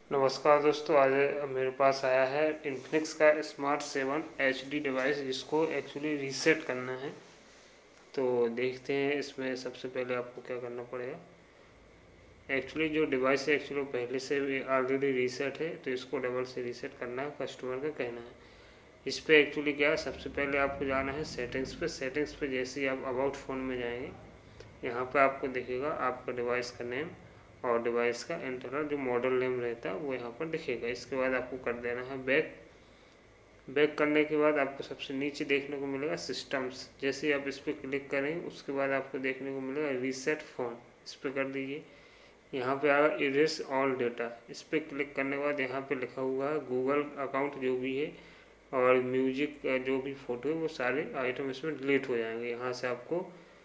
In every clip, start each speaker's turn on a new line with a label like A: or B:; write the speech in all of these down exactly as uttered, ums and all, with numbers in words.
A: नमस्कार दोस्तों, आज मेरे पास आया है इन्फिनिक्स का Smart seven H D device, जिसको एक्चुअली रीसेट करना है। तो देखते हैं इसमें सबसे पहले आपको क्या करना पड़ेगा। एक्चुअली जो डिवाइस है एक्चुअली पहले से ऑलरेडी रीसेट है, तो इसको डबल से रीसेट करना है, कस्टमर का कहना है। इस पर एक्चुअली क्या है, सबसे पहले आपको जाना है सेटिंग्स पे। सेटिंग्स पे जैसे ही आप अबाउट फ़ोन में जाएंगे, यहाँ पर आपको दिखेगा आपका डिवाइस का नेम और डिवाइस का इंटरनल जो मॉडल नेम रहता है वो यहाँ पर दिखेगा। इसके बाद आपको कर देना है बैक। बैक करने के बाद आपको सबसे नीचे देखने को मिलेगा सिस्टम्स। जैसे ही आप इस पर क्लिक करेंगे उसके बाद आपको देखने को मिलेगा रीसेट फ़ोन। इस पर कर दीजिए। यहाँ पे आएगा इरेज ऑल डेटा। इस पर क्लिक करने के बाद यहाँ पे लिखा हुआ है गूगल अकाउंट जो भी है और म्यूजिक जो भी फ़ोटो है वो सारे आइटम इसमें डिलीट हो जाएंगे। यहाँ से आपको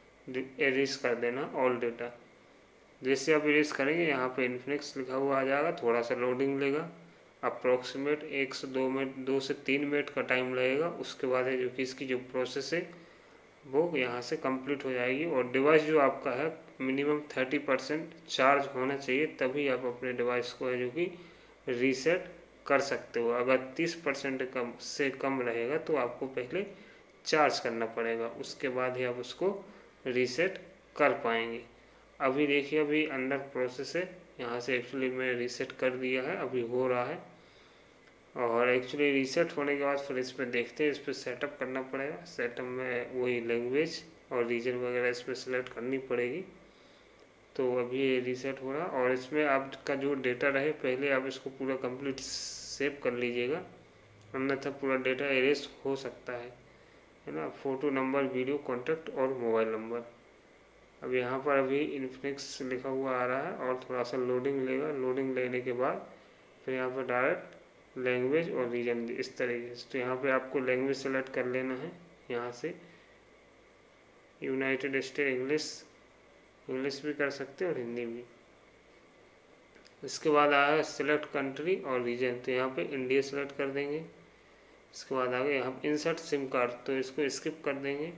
A: इरेज कर देना ऑल डेटा। जैसे आप इरेज करेंगे यहाँ पे इन्फिनिक्स लिखा हुआ आ जाएगा। थोड़ा सा लोडिंग लेगा, अप्रोक्सीमेट एक से दो मिनट दो से तीन मिनट का टाइम लगेगा। उसके बाद है जो कि इसकी जो प्रोसेस है वो यहाँ से कंप्लीट हो जाएगी। और डिवाइस जो आपका है मिनिमम थर्टी परसेंट चार्ज होना चाहिए, तभी आप अपने डिवाइस को है जो कि रीसेट कर सकते हो। अगर तीस परसेंट कम से कम रहेगा तो आपको पहले चार्ज करना पड़ेगा, उसके बाद ही आप उसको रीसेट कर पाएंगे। अभी देखिए अभी अंडर प्रोसेस है। यहाँ से एक्चुअली मैं रीसेट कर दिया है, अभी हो रहा है। और एक्चुअली रीसेट होने के बाद फिर इस पर देखते हैं, इस पर सेटअप करना पड़ेगा। सेटअप में वही लैंग्वेज और रीजन वगैरह इस पर सेलेक्ट करनी पड़ेगी। तो अभी ये रीसेट हो रहा है और इसमें आपका जो डेटा रहे पहले आप इसको पूरा कंप्लीट सेव कर लीजिएगा, अन्यथा पूरा डेटा एरेस हो सकता है है ना। फ़ोटो, नंबर, वीडियो, कॉन्टैक्ट और मोबाइल नंबर। अब यहाँ पर अभी इन्फिनिक्स लिखा हुआ आ रहा है और थोड़ा सा लोडिंग लेगा। लोडिंग लेने के बाद फिर यहाँ पर डायरेक्ट लैंग्वेज और रीजन इस तरीके से। तो यहाँ पे आपको लैंग्वेज सेलेक्ट कर लेना है। यहाँ से यूनाइटेड स्टेट इंग्लिश इंग्लिश भी कर सकते हैं और हिंदी भी। इसके बाद आया है सिलेक्ट कंट्री और रीजन, तो यहाँ पे इंडिया सेलेक्ट कर देंगे। इसके बाद आगे यहाँ इंसर्ट सिम कार्ड, तो इसको स्किप कर देंगे।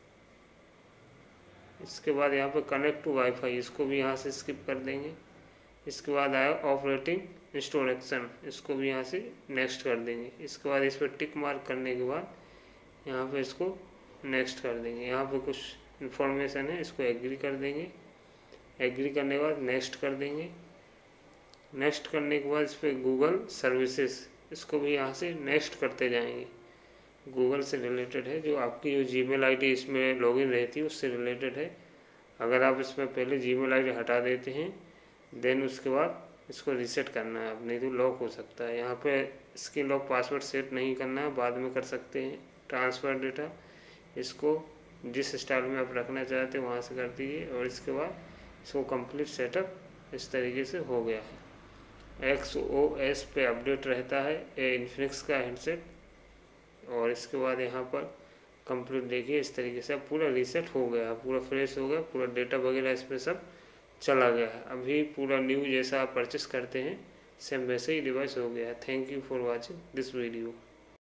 A: इसके बाद यहाँ पे कनेक्ट टू वाईफाई, इसको भी यहाँ से स्किप कर देंगे। इसके बाद आया ऑपरेटिंग इंस्टॉलेशन, इसको भी यहाँ से नेक्स्ट कर देंगे। इसके बाद इस पर टिक मार्क करने के बाद यहाँ पे इसको नेक्स्ट कर देंगे। यहाँ पे कुछ इन्फॉर्मेशन है, इसको एग्री कर देंगे। एग्री करने के बाद नेक्स्ट कर देंगे। नेक्स्ट करने के बाद इस पर गूगल सर्विसेज, इसको भी यहाँ से नेक्स्ट करते जाएंगे। गूगल से रिलेटेड है, जो आपकी जो जीमेल आईडी इसमें लॉगिन रहती है उससे रिलेटेड है। अगर आप इसमें पहले जीमेल आईडी हटा देते हैं देन उसके बाद इसको रीसेट करना है, अब नहीं तो लॉक हो सकता है। यहाँ पे इसके लॉक पासवर्ड सेट नहीं करना है, बाद में कर सकते हैं। ट्रांसफ़र डेटा, इसको जिस स्टाइल में आप रखना चाहते हैं वहाँ से कर दीजिए और इसके बाद इसको कंप्लीट सेटअप इस तरीके से हो गया है। एक्स ओ एस पे अपडेट रहता है ये इन्फिनिक्स का हैंडसेट। और इसके बाद यहाँ पर कंप्लीट देखिए इस तरीके से अब पूरा रीसेट हो गया, पूरा फ्रेश हो गया, पूरा डेटा वगैरह इसमें सब चला गया है। अभी पूरा न्यू जैसा आप परचेस करते हैं सेम वैसे ही डिवाइस हो गया है। Thank you for watching this video.